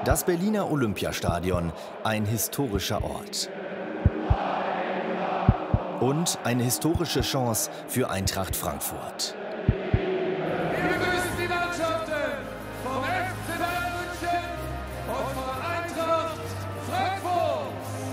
Das Berliner Olympiastadion, ein historischer Ort. Und eine historische Chance für Eintracht Frankfurt. Wir begrüßen die Mannschaften vom FC Bayern München und von Eintracht Frankfurt.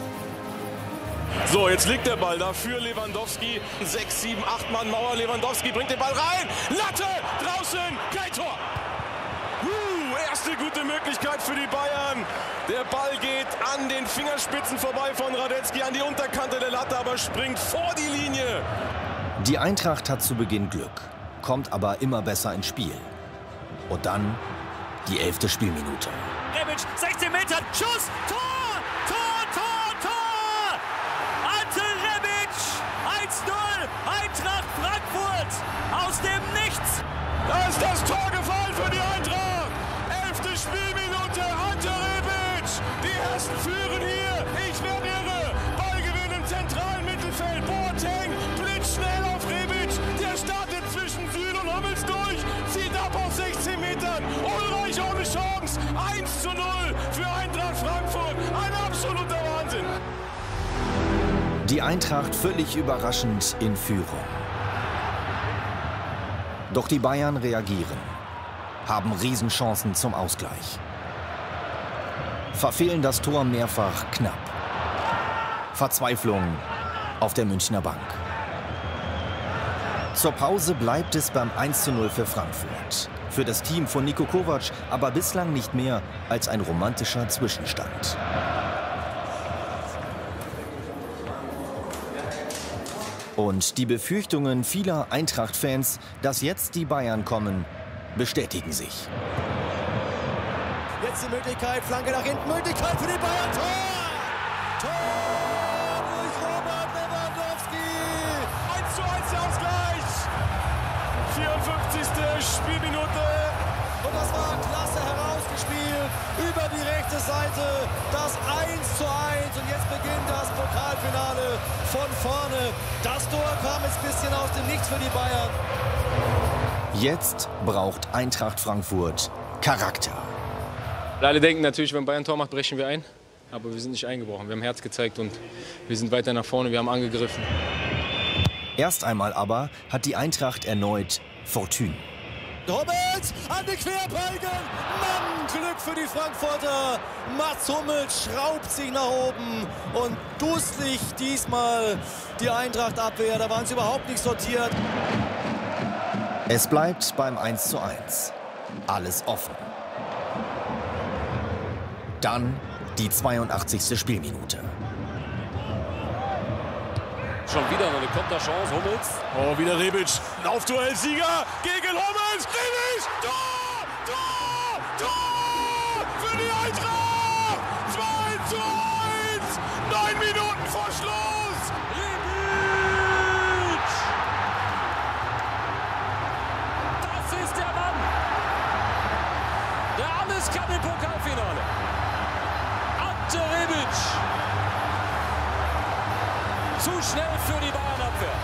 So, jetzt liegt der Ball da für Lewandowski. 6, 7, 8 Mann Mauer. Lewandowski bringt den Ball rein. Latte, draußen, kein Tor. Erste gute Möglichkeit für die Bayern. Der Ball geht an den Fingerspitzen vorbei von Radetzky an die Unterkante der Latte, aber springt vor die Linie. Die Eintracht hat zu Beginn Glück, kommt aber immer besser ins Spiel. Und dann die 11. Spielminute. Rebic, 16 Meter, Schuss, Tor, Tor, Tor, Tor! Ante Rebic, 1:0, Eintracht Frankfurt, aus dem Nichts. Da ist das Tor gefallen für die Eintracht. 11. Spielminute, Ante Rebic. Die Hessen führen hier. Ich werde irre. Ballgewinn im zentralen Mittelfeld. Boateng blitzschnell auf Rebic. Der startet zwischen Süle und Hummels durch. Zieht ab auf 16 Metern. Ulreich ohne Chance. 1:0 für Eintracht Frankfurt. Ein absoluter Wahnsinn. Die Eintracht völlig überraschend in Führung. Doch die Bayern reagieren, haben Riesenchancen zum Ausgleich. Verfehlen das Tor mehrfach knapp. Verzweiflung auf der Münchner Bank. Zur Pause bleibt es beim 1:0 für Frankfurt. Für das Team von Niko Kovac aber bislang nicht mehr als ein romantischer Zwischenstand. Und die Befürchtungen vieler Eintracht-Fans, dass jetzt die Bayern kommen, bestätigen sich. Jetzt die Möglichkeit, Flanke nach hinten, Möglichkeit für die Bayern, Tor! Tor durch Robert Lewandowski! 1:1 der Ausgleich. 54. Spielminute. Und das war klasse herausgespielt über die rechte Seite. Das 1:1 und jetzt beginnt das Pokalfinale von vorne. Das Tor kam jetzt ein bisschen aus dem Nichts für die Bayern. Jetzt braucht Eintracht Frankfurt Charakter. Alle denken natürlich, wenn Bayern ein Tor macht, brechen wir ein. Aber wir sind nicht eingebrochen. Wir haben Herz gezeigt und wir sind weiter nach vorne. Wir haben angegriffen. Erst einmal aber hat die Eintracht erneut Fortune. Hummels an den Querbalken. Mann, Glück für die Frankfurter. Mats Hummels schraubt sich nach oben. Und dusselig diesmal die Eintracht-Abwehr. Da waren sie überhaupt nicht sortiert. Es bleibt beim 1:1. Alles offen. Dann die 82. Spielminute. Schon wieder eine Konterchance, Hummels. Oh, wieder Rebic. Laufduell-Sieger gegen Hummels. Rebic. Tor! Tor! Tor! Für die Eintracht! 2:1. 9 Minuten vor Schluss. Rebic! Das ist der Mann, der alles kann im Pokalfinale. Ante Rebic. Zu schnell für die Bayern-Abwehr.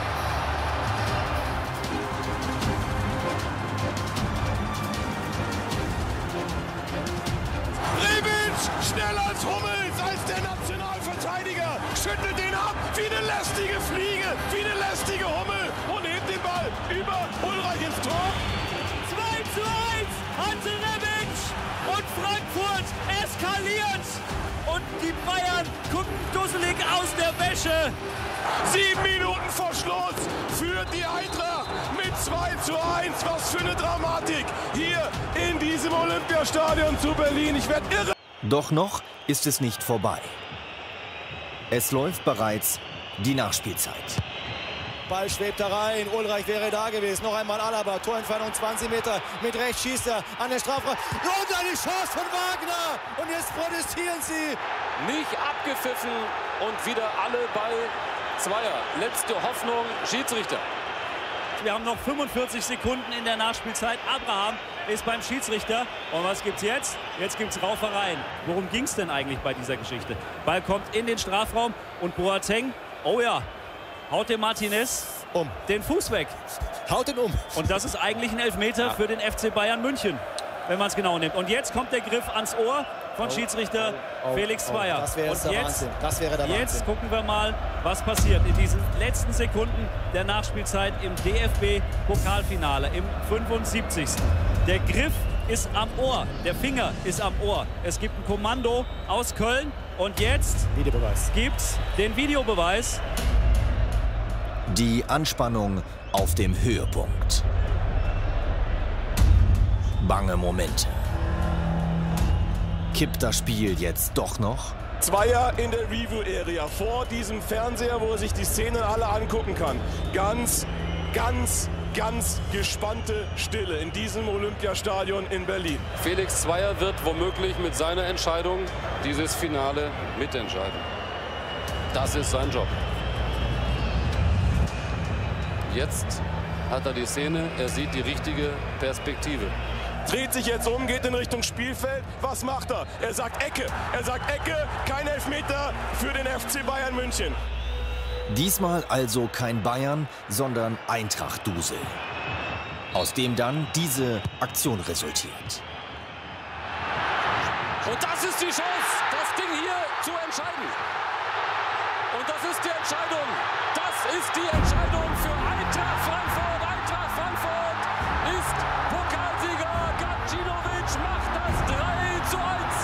Rebic, schneller als Hummels, als der Nationalverteidiger. Schüttelt den ab, wie eine lästige Fliege, wie eine lästige Hummel. Und hebt den Ball über Ulreich ins Tor. 2:1, Ante Rebic und Frankfurt eskaliert. Und die Bayern gucken dusselig aus der Wäsche. 7 Minuten vor Schluss führt die Eintracht mit 2:1. Was für eine Dramatik hier in diesem Olympiastadion zu Berlin. Ich werde irre. Doch noch ist es nicht vorbei. Es läuft bereits die Nachspielzeit. Ball schwebt da rein. Ulreich wäre da gewesen. Noch einmal Alaba. Torentfernung 20 Meter. Mit rechts schießt er an der Strafraum. Und eine Chance von Wagner. Und jetzt protestieren sie. Nicht abgepfiffen und wieder alle Ball. Zweier. Letzte Hoffnung, Schiedsrichter. Wir haben noch 45 Sekunden in der Nachspielzeit. Abraham ist beim Schiedsrichter. Und was gibt's jetzt? Jetzt gibt's Raufereien. Worum ging's denn eigentlich bei dieser Geschichte? Ball kommt in den Strafraum und Boateng, oh ja, haut dem Martinez den Fuß weg. Haut ihn um. Und das ist eigentlich ein Elfmeter für den FC Bayern München, wenn man es genau nimmt. Und jetzt kommt der Griff ans Ohr von Schiedsrichter Felix Zweier. Das wäre der Wahnsinn. Das wäre der Wahnsinn. Jetzt gucken wir mal, was passiert in diesen letzten Sekunden der Nachspielzeit im DFB-Pokalfinale im 75. Der Griff ist am Ohr, der Finger ist am Ohr. Es gibt ein Kommando aus Köln und jetzt gibt's den Videobeweis. Die Anspannung auf dem Höhepunkt. Bange Momente. Kippt das Spiel jetzt doch noch? Zweier in der Review-Area vor diesem Fernseher, wo er sich die Szenen alle angucken kann. Ganz gespannte Stille in diesem Olympiastadion in Berlin. Felix Zweier wird womöglich mit seiner Entscheidung dieses Finale mitentscheiden. Das ist sein Job. Jetzt hat er die Szene, er sieht die richtige Perspektive. Dreht sich jetzt um, geht in Richtung Spielfeld. Was macht er? Er sagt Ecke. Er sagt Ecke, kein Elfmeter für den FC Bayern München. Diesmal also kein Bayern, sondern Eintracht Dusel. Aus dem dann diese Aktion resultiert. Und das ist die Chance, das Ding hier zu entscheiden. Und das ist die Entscheidung. Das ist die Entscheidung für Eintracht Frankfurt. Eintracht Frankfurt ist Pokalsieger. Gacinovic macht das 3:1.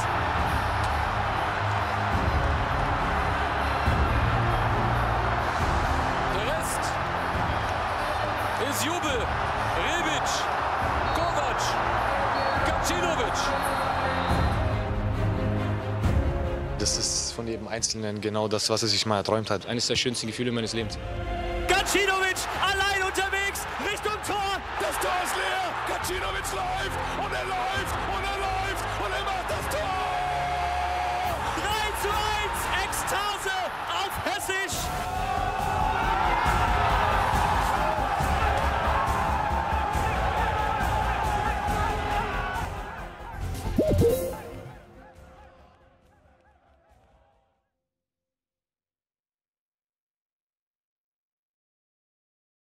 Der Rest ist Jubel. Rebic, Kovac, Gacinovic. Das ist von jedem Einzelnen genau das, was er sich mal erträumt hat. Eines der schönsten Gefühle meines Lebens. Gacinovic allein unterwegs Richtung Tor. Das Tor ist leer. Gacinovic läuft und er läuft.